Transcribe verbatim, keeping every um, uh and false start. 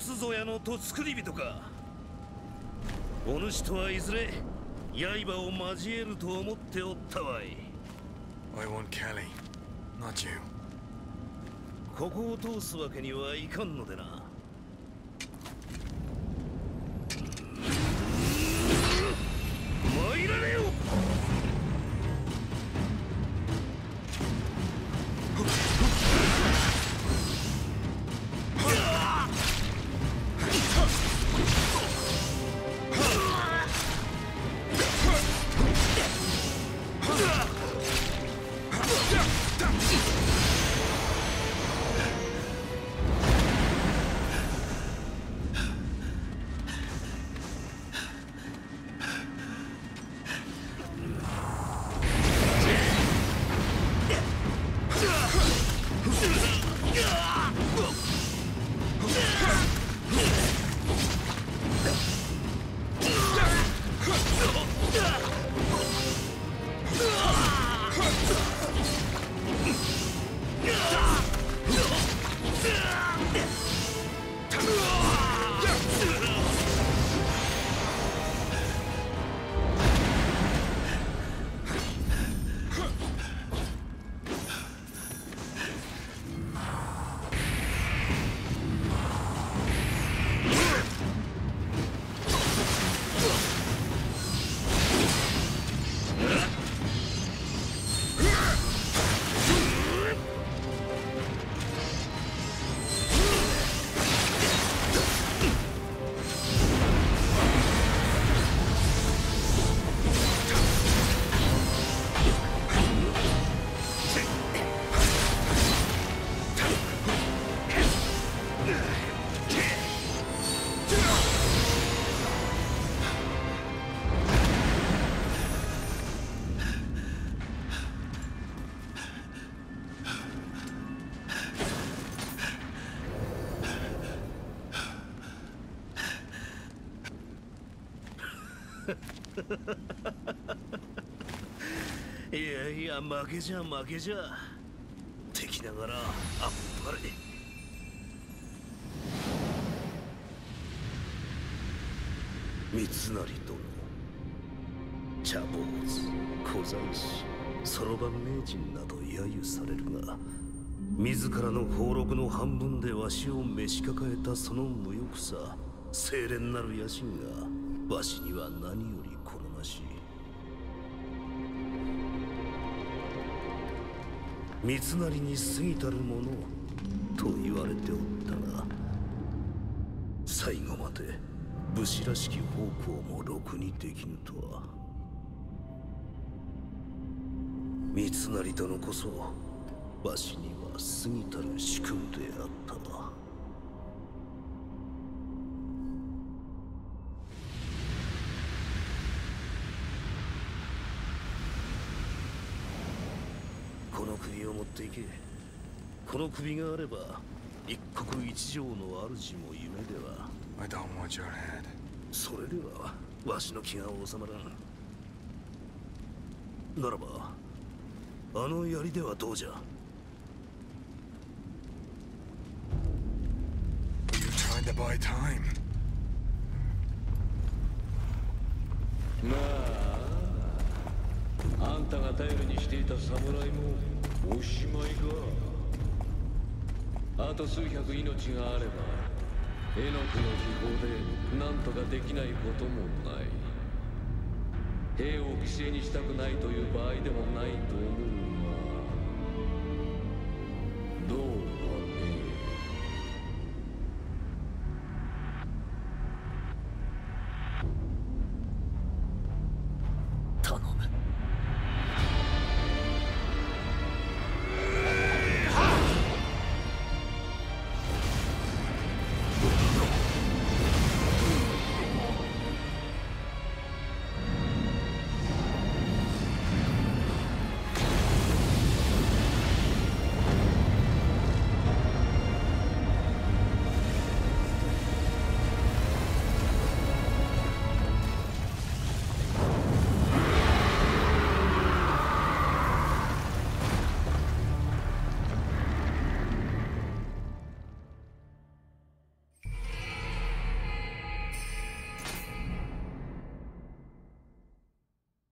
仏像屋のと作り人か。お主とはいずれ刃を交えると思っておったわい。 I want Kelly, not you. ここを通すわけにはいかんのでな。参られよ。いやいや、負けじゃ負けじゃ。敵ながらあっぱれ。三成殿、茶坊主、小三師、そろばん名人など揶揄されるが、自らの俸禄の半分でわしを召し抱えたその無欲さ、清廉なる野心がわしには何より好ましい。三成に過ぎたるものと言われておったが、最後まで武士らしき奉公もろくにできぬとは。三成殿こそわしには過ぎたる主君であったわ。この首を持っていけ。この首があれば一国一城の主も夢では。 I don't want your head. それではわしの気が収まらん。ならばあの槍ではどうじゃ。 You're trying to buy time. まあ、あんたが頼りにしていた侍もおしまいか。あと数百命があればエノクの秘宝で何とかできないこともない。兵を犠牲にしたくないという場合でもないと思うが。